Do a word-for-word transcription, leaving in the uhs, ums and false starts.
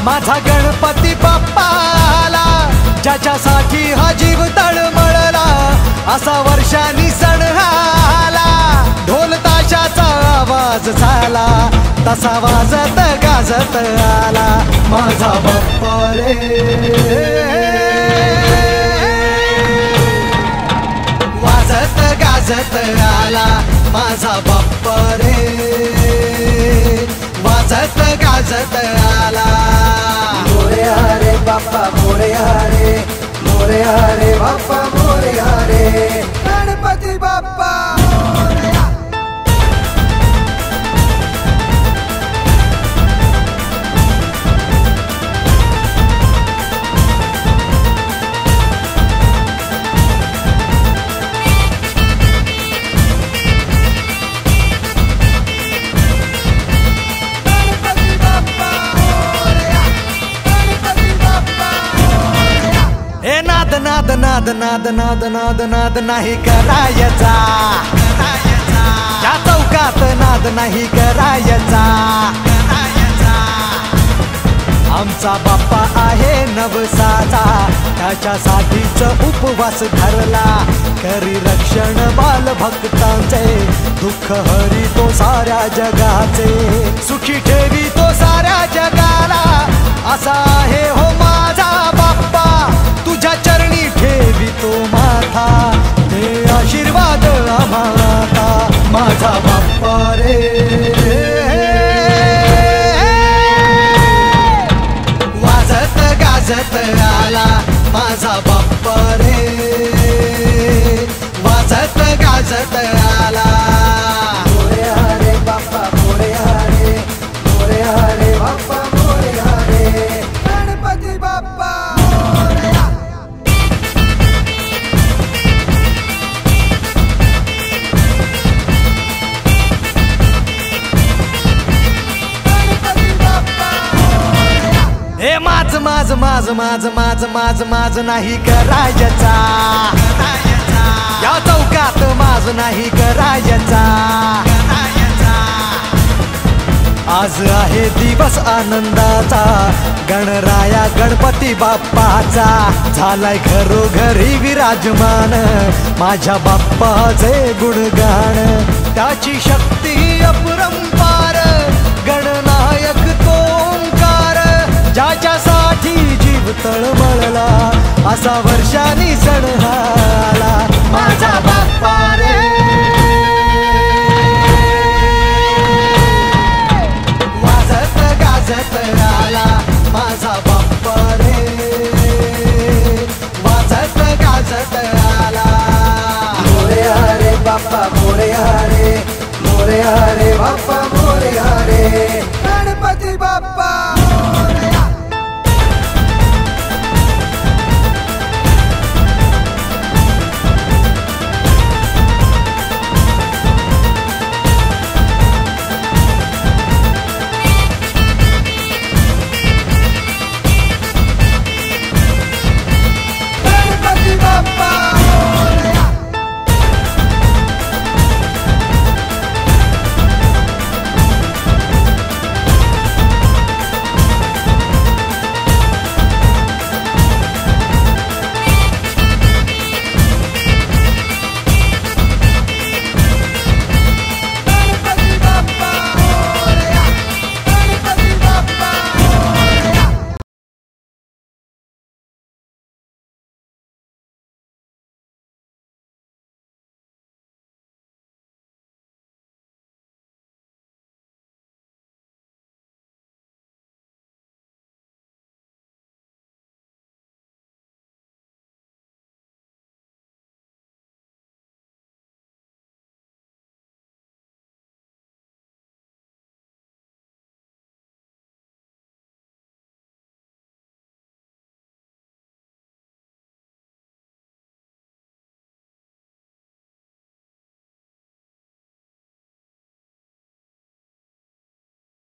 माझा गणपती बाप्पा आला, ज्याच्यासाठी हा जीव तळमळला, असा वर्षांनी सण आला. ढोल ताशाचा आवाज झाला, तसा वाजत गाजत आला माझा बाप्पा रे. वाजत गाजत आला माझा बाप्पा रे, वाजत गाजत आला. मोरया रे बाप्पा मोरया रे, मोरया रे बाप्पा मोरया रे, गणपती बाप्पा मोरया. नाद नाद नाद नाद नाद नाद नाद नाही करायचा, या चौकात नाद नाही करायचा. आमचा बाप्पा आहे नवसाचा, त्याच्यासाठीच उपवास धरला. करी रक्षण बाल भक्तांचे, दुःख हरी तो साऱ्या जगाचे, सुखी ठेवी तो साऱ्या जगाला. असा आहे हो माझा बाप्पा, तुझ्या चरणी ठेवी तो माथा, दे आशीर्वाद आम्हाला माझा बाप्पा रे. वाजत गाजत आला माझा बाप्पा रे, वाजत गाजत आला. मोरया रे बाप्पा मोरया रे, मोरया रे बाप्पा मोरया रे, गणपती बाप्पा मोरया. गणपती बाप्पा मोरया. हे माझ माझ माझ माझ माझ माझ माझ नाही करायचा, या चौकात माझ नाही करायचा. आज आहे दिवस आनंदाचा, गणराया गणपती बाप्पाचा. झालाय घरोघरी विराजमान, माझ्या बाप्पाचे गुणगान. त्याची शक्ती अपरंपार, गणनायक तो ओंकार, ज्याच्यासाठी जीव तळमळला, असा वर्षांनी सण